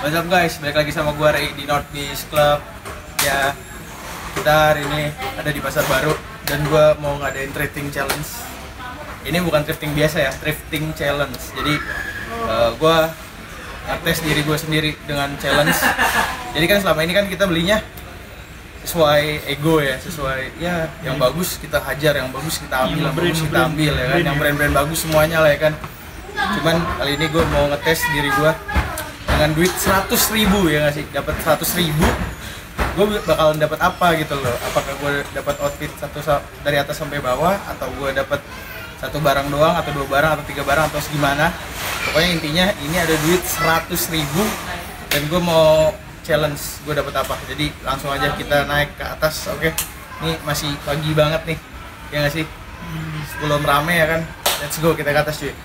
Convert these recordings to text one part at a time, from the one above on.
What's up guys, balik lagi sama gua Ray di North Beach Club. Ya, kita hari ini ada di pasar baru dan gua mau ngadain thrifting challenge. Ini bukan thrifting biasa ya, thrifting challenge. Jadi gua ngetes diri gua sendiri dengan challenge. Jadi kan selama ini kan kita belinya sesuai ego ya, sesuai ya yang bagus kita hajar, yang bagus kita ambil, yang bagus kita ambil ya kan, yang brand-brand bagus semuanya lah ya kan. Cuman kali ini gue mau ngetes diri gue dengan duit 100.000 ya nggak sih, dapat 100.000 gue bakalan dapat apa gitu loh. Apakah gue dapat outfit dari atas sampai bawah, atau gue dapat satu barang doang, atau dua barang, atau tiga barang, atau segimana. Pokoknya intinya ini ada duit 100.000 dan gue mau challenge gue dapat apa. Jadi langsung aja kita naik ke atas. Oke, ini masih pagi banget nih ya nggak sih, sebelum rame ya kan. Let's go, kita ke atas cuy.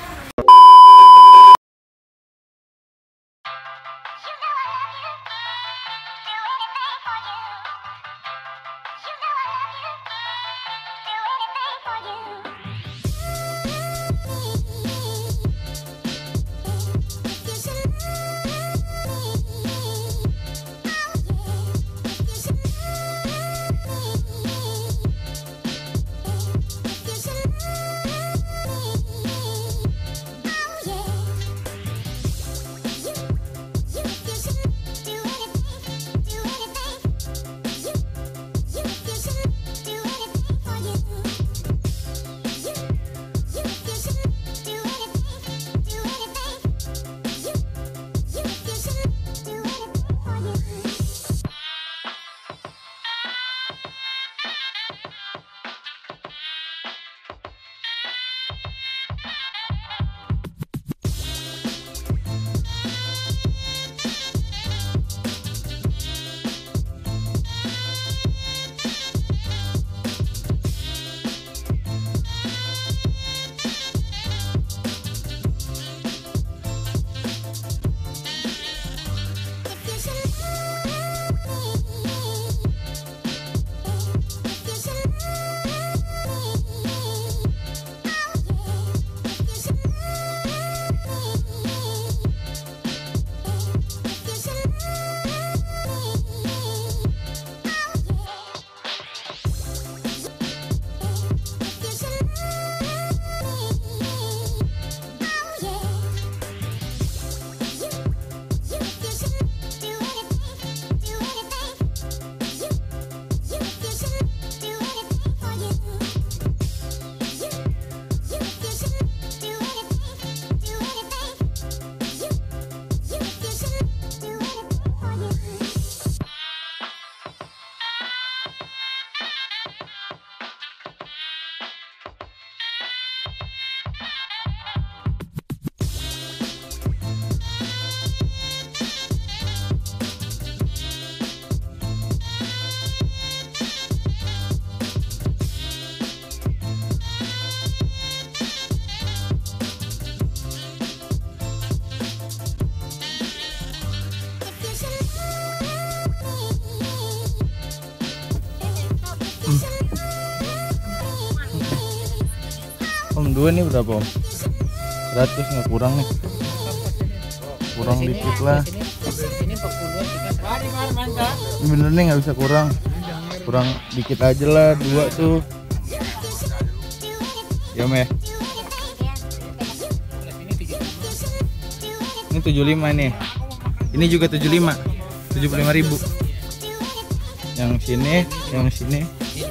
Om, dua nih berapa om? 100 nggak kurang nih? Kurang dikit lah. Bener nih, nggak bisa kurang. Kurang dikit aja lah, dua tuh. Ya om ya. Ini 75 nih. Ini juga 75. 75.000. Yang sini.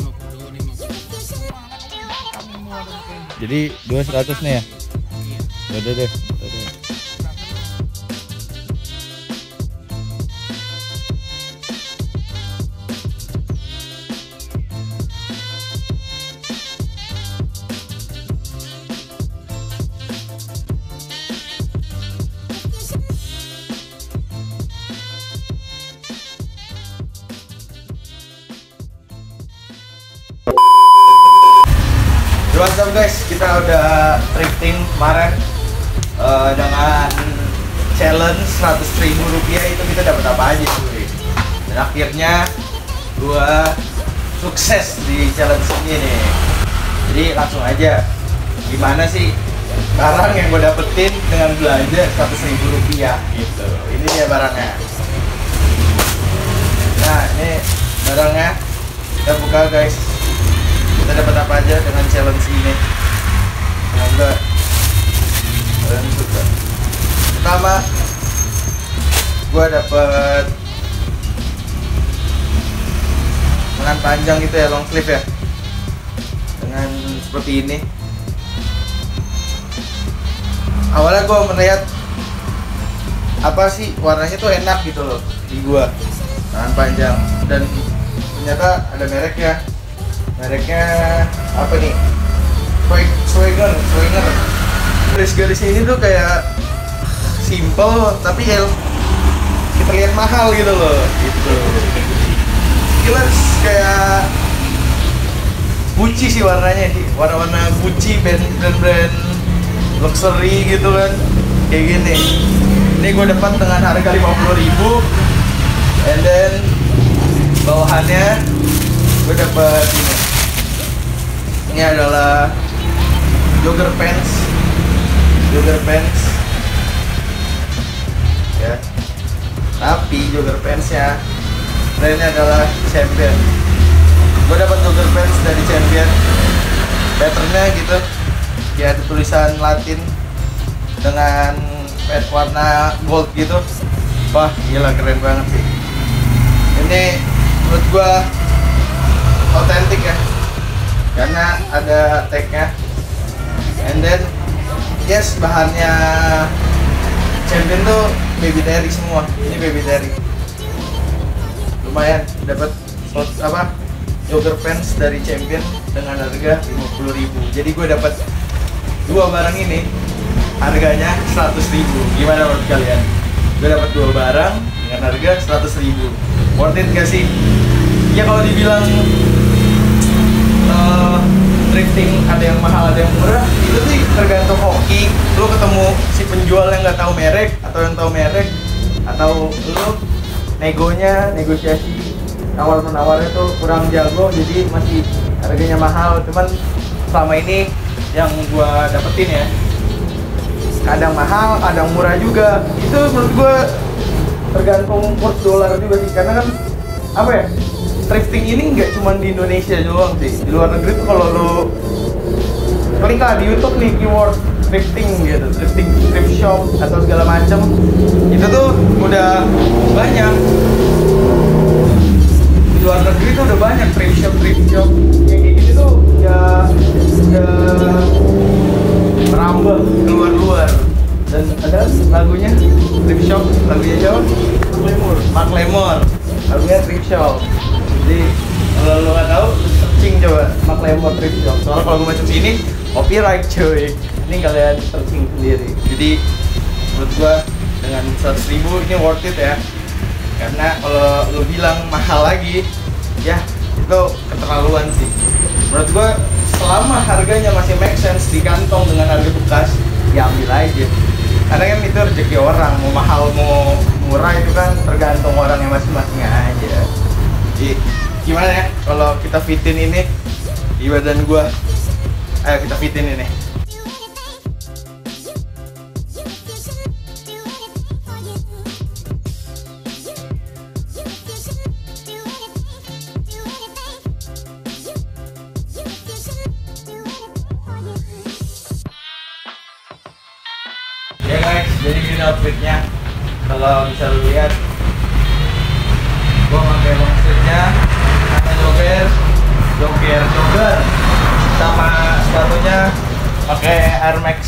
Jadi 200 nih ya. Udah deh. What's up guys, kita udah thrifting kemarin dengan challenge 100.000 rupiah. Itu kita dapat apa aja cuy. Dan akhirnya gua sukses di challenge ini nih. Jadi langsung aja, gimana sih barang yang gue dapetin dengan belanja 100.000 rupiah gitu. Ini dia barangnya. Nah ini barangnya, kita buka guys. Kita dapat apa aja dengan challenge ini? Semoga kalian suka. Pertama, gue dapet lengan panjang gitu ya, long sleeve ya, dengan seperti ini. Awalnya gue melihat apa sih warnanya tuh enak gitu loh di gua, lengan panjang, dan ternyata ada mereknya. Mereknya apa nih? Swagger. Garis-garisnya ini tuh kayak simple tapi kita lihat mahal gitu loh, gitu. Jelas kayak Gucci sih warnanya sih, warna-warna Gucci, brand luxury gitu kan, kayak gini. Ini gue dapat dengan harga 50.000, and then bawahannya gue dapat ini. Ini adalah jogger pants ya, tapi jogger pantsnya brandnya adalah Champion. Gue dapat jogger pants dari Champion, patternnya gitu ya, ada tulisan Latin dengan warna gold gitu. Wah gila, keren banget sih. Ini menurut gue otentik ya, karena ada tagnya. And then yes, bahannya Champion tuh baby terry semua. Ini baby terry. Lumayan dapat jogger pants dari Champion dengan harga 50.000. Jadi gue dapat dua barang ini harganya 100.000. Gimana menurut kalian? Gue dapat dua barang dengan harga 100.000. Worth it gak sih? Ya kalau dibilang thrifting ada yang mahal ada yang murah, itu sih tergantung hoki. Lu ketemu si penjual yang nggak tahu merek atau yang tahu merek, atau lu negosiasi awal menawarnya tuh kurang jago, jadi masih harganya mahal. Cuman selama ini yang gua dapetin ya, kadang mahal, kadang murah juga. Itu menurut gua tergantung kurs dolar juga sih, karena kan apa ya, thrifting ini nggak cuma di Indonesia doang sih. Di luar negeri tuh kalau lo klik lah di YouTube nih keyword thrifting gitu, thrift shop atau segala macam, itu tuh udah banyak. Di luar negeri tuh udah banyak thrift shop yang kayak gini tuh ya merambah keluar dan ada lagunya thrift shop, lagunya siapa? Mark Lemore, lagunya thrift shop. Jadi kalau lo nggak tahu, searching coba Mark Lemore thrift shop. Soalnya kalau gue masuk sini copyright cuy. Ini kalian searching sendiri. Jadi menurut gua dengan 100.000 ini worth it ya. Karena kalau lo bilang mahal lagi, ya itu keterlaluan sih. Menurut gua selama harganya masih make sense di kantong dengan harga bekas, ya ambil aja. Karena kan itu rezeki orang, mau mahal mau murah itu kan tergantung orangnya masing-masing aja. Jadi gimana ya kalau kita fitin ini di badan gua? Ayo kita fitin ini. Ya guys, jadi gini outfitnya. Kalau bisa lu lihat, gua pakai longstreetnya, sama jogger, sama sepatunya pakai Air Max.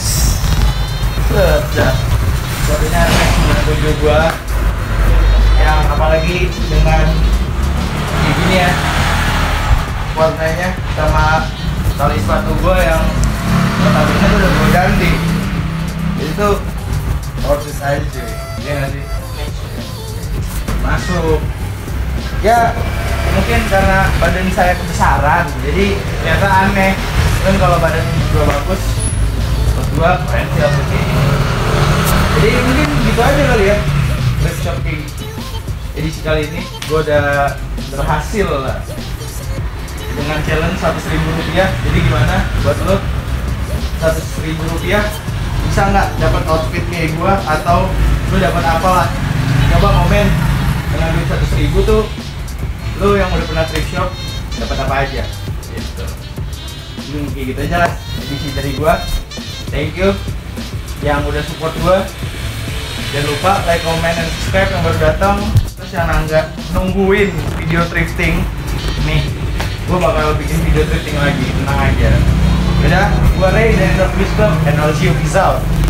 Sepatunya Air Max 97 gua, yang apalagi dengan gini ya warnanya, sama tali sepatu gua yang notabene udah gua ganti. Jadi tuh worth it aja sih, iya nggak sih? Masuk ya, mungkin karena badan saya kebesaran jadi ternyata aneh. Kan kalau badan gua bagus, menurut gua keren sih outfit ini. Jadi mungkin gitu aja kali ya thrift shopping. Jadi sekali ini gua udah berhasil lah dengan challenge 100.000 rupiah. Jadi gimana buat lo? 100.000 rupiah bisa nggak dapat outfit kayak gue, atau lu dapat apalah. Coba komen dengan duit 100.000 tuh lu yang udah pernah thrift shop dapat apa aja gitu. Kayak gitu aja lah edisi dari gue. Thank you yang udah support gue. Jangan lupa like, comment, dan subscribe yang baru datang. Terus yang nggak nungguin video thrifting nih, gue bakal bikin video thrifting lagi, tenang aja. Udah, gue Ray dari North Beach Club, and I'll see you, peace out.